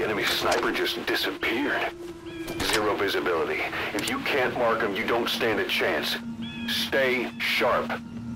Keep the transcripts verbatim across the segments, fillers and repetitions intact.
enemy sniper just disappeared. Zero visibility. If you can't mark him, you don't stand a chance. Stay sharp.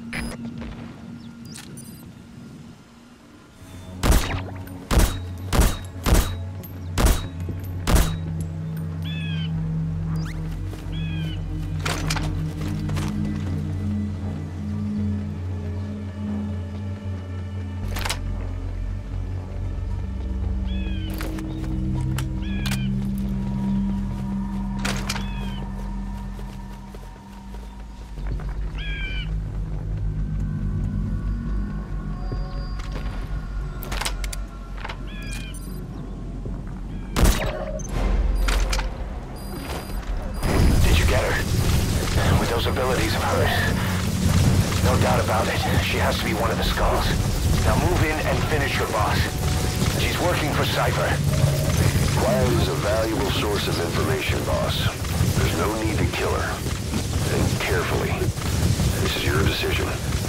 Abilities of hers. No doubt about it. She has to be one of the Skulls. Now move in and finish your boss. She's working for Cypher. Quiet is a valuable source of information, boss. There's no need to kill her. Think carefully. This is your decision.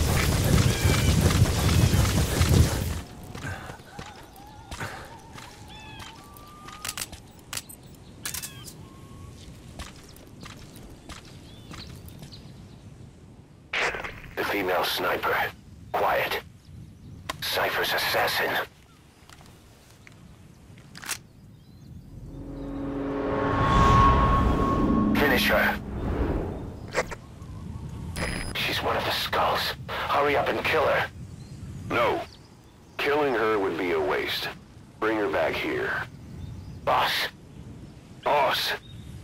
Female sniper. Quiet. Cypher's assassin. Finish her. She's one of the Skulls. Hurry up and kill her. No. Killing her would be a waste. Bring her back here. Boss. Boss.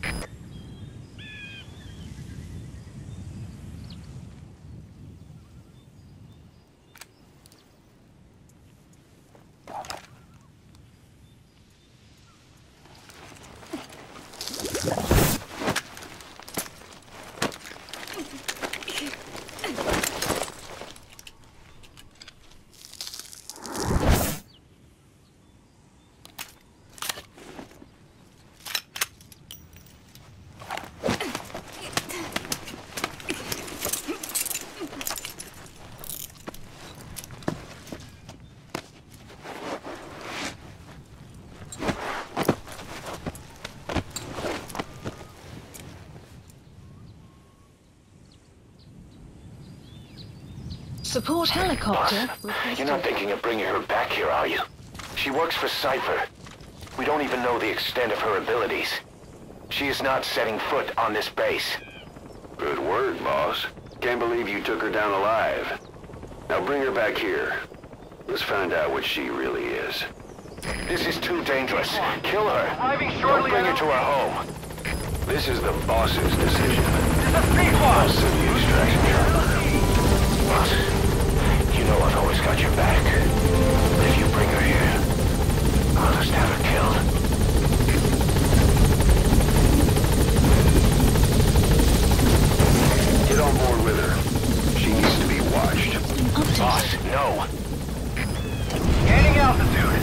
Support helicopter. Boss, you're not thinking of bringing her back here, are you? She works for Cypher. We don't even know the extent of her abilities. She is not setting foot on this base. Good word, boss. Can't believe you took her down alive. Now bring her back here. Let's find out what she really is. This is too dangerous. Kill her. Don't bring her to our home. This is the boss's decision. I'll send the extraction chopper. Boss, you know I've always got your back. If you bring her here, I'll just have her killed. Get on board with her. She needs to be watched. Update. Boss, no. Gaining altitude.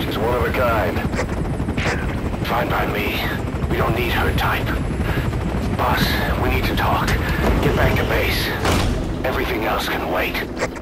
Fine by me. We don't need her type. Boss, we need to talk. Get back to base. Everything else can wait.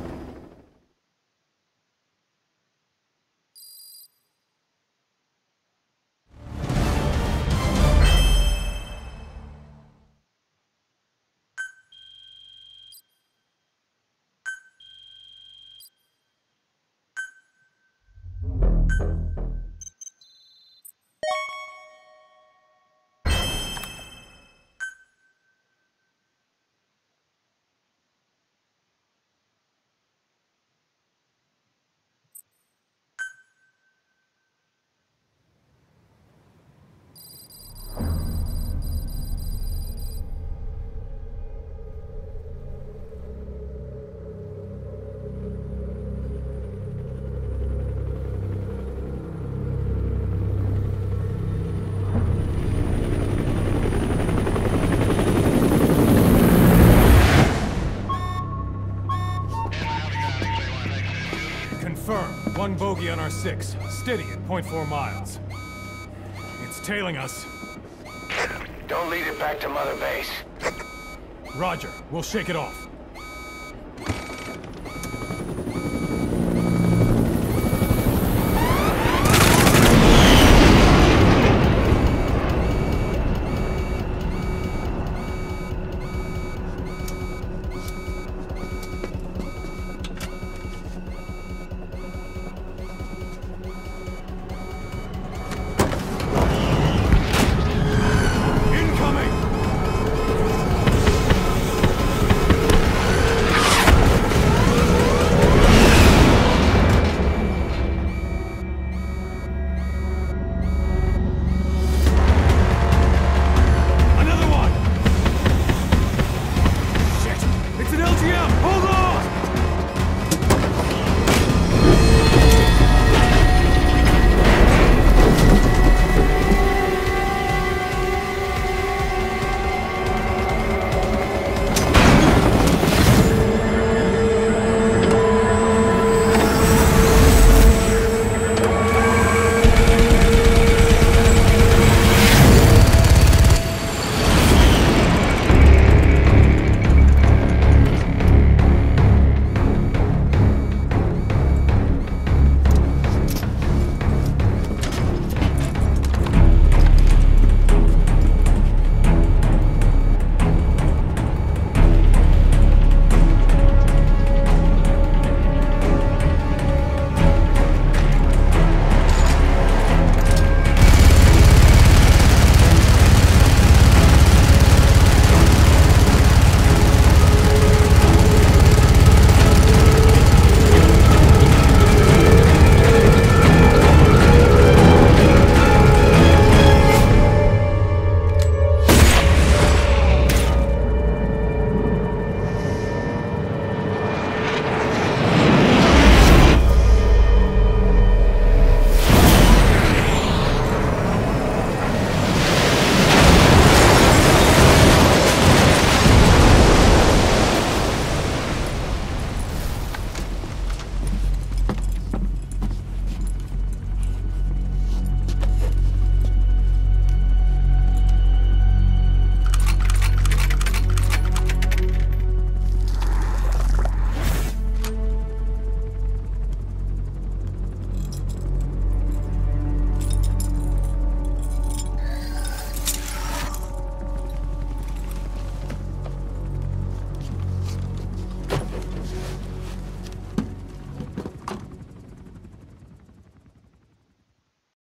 One bogey on our six, steady at point four miles. It's tailing us. Don't lead it back to Mother Base. Roger, we'll shake it off.